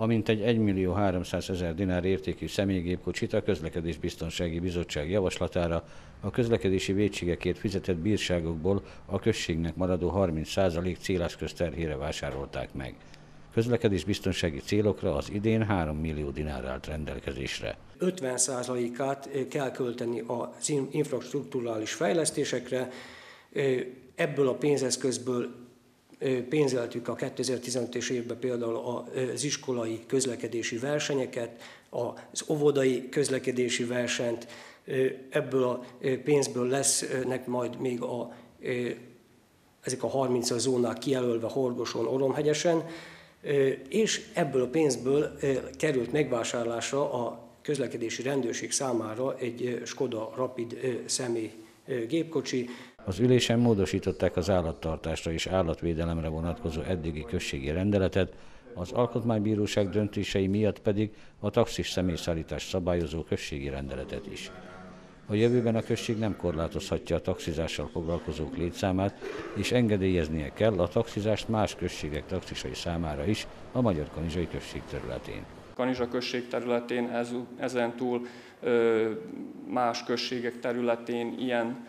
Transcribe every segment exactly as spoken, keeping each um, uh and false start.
amint egy egymillió háromszázezer dinár értékű személygépkocsit a Közlekedésbiztonsági Bizottság javaslatára a közlekedési vétségekért fizetett bírságokból a községnek maradó harminc százalék céleszköz terhére vásárolták meg. Közlekedésbiztonsági célokra az idén három millió dinár állt rendelkezésre. ötven százalékát kell költeni az infrastrukturális fejlesztésekre, ebből a pénzeszközből pénzeltük a kétezer-tizenötös évben például az iskolai közlekedési versenyeket, az óvodai közlekedési versenyt, ebből a pénzből lesznek majd még a, ezek a harmincas zónák kijelölve Horgoson, Oromhegyesen, és ebből a pénzből került megvásárlásra a közlekedési rendőrség számára egy Skoda Rapid személy gépkocsi. Az ülésen módosították az állattartásra és állatvédelemre vonatkozó eddigi községi rendeletet, az Alkotmánybíróság döntései miatt pedig a taxis személyszállítást szabályozó községi rendeletet is. A jövőben a község nem korlátozhatja a taxizással foglalkozók létszámát, és engedélyeznie kell a taxizást más községek taxisai számára is a Magyar-Kanizsai község területén. Kanizsa község területén ez, ezen túl más községek területén ilyen,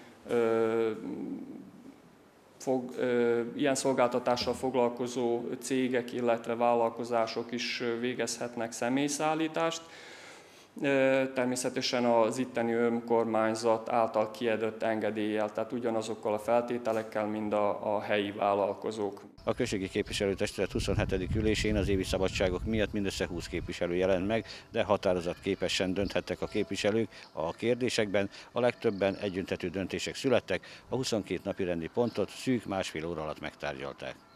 fog, ilyen szolgáltatással foglalkozó cégek, illetve vállalkozások is végezhetnek személyszállítást. Természetesen az itteni önkormányzat által kiadott engedéllyel, tehát ugyanazokkal a feltételekkel, mint a, a helyi vállalkozók. A községi képviselőtestület huszonhetedik ülésén az évi szabadságok miatt mindössze húsz képviselő jelent meg, de határozatképesen dönthettek a képviselők a kérdésekben, a legtöbben egyöntetű döntések születtek, a huszonkét napirendi pontot szűk másfél óra alatt megtárgyalták.